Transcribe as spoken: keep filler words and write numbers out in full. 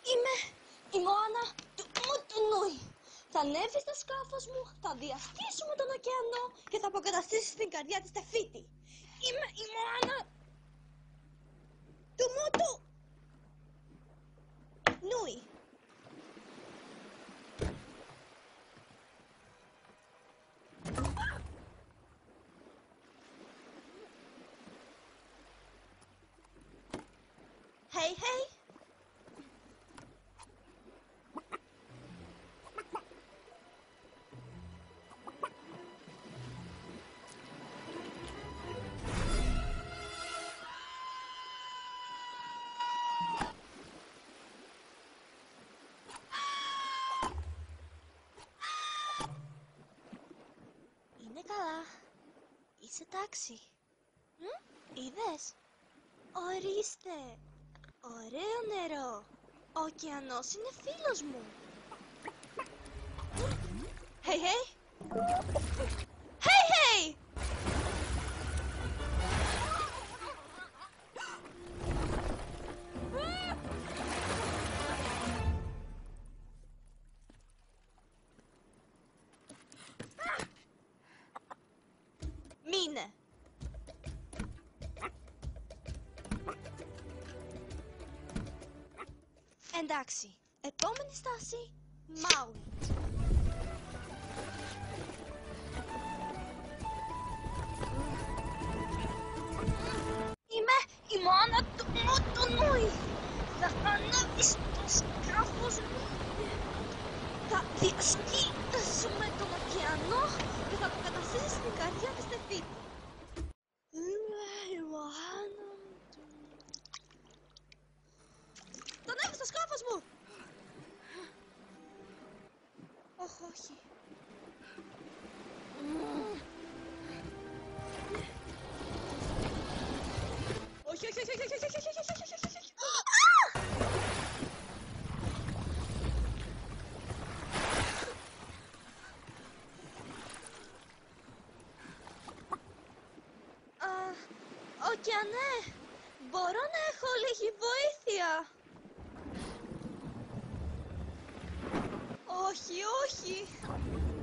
Είμαι η Μωάνα του Μουτουνούι. Θα ανέβεις στο σκάφος μου, θα διαστήσουμε τον ωκεανό και θα αποκαταστήσεις την καρδιά της Τεφίτη. Είμαι η Μωάνα του Μουτου Νούι. Hey, hey. Είναι καλά. Είσαι τάξη. Μ? Είδες? Ορίστε. Ωραίο νερό. Ο ωκεανός είναι φίλος μου. Hey, hey. Hey, hey. Μείνε. Εντάξει, επόμενη στάση, Μάουι. Είμαι η Μωάνα του Μουτουνούι. Θα ανέβεις στο σκάφος μου. Θα διασκεδάσουμε τον ωκεανό και θα αποκαταστήσεις την καρδιά της Τεφίτη. Είμαι η Μωάνα του... Θα ανέβεις στο σκάφος μου! Όχι, όχι. Όχι, όχι, όχι, όχι, όχι, όχι, όχι, όχι, όχι, όχι, όχι. Ωκεανέ, μπορώ να έχω λίγη βοήθεια? Όχι, όχι.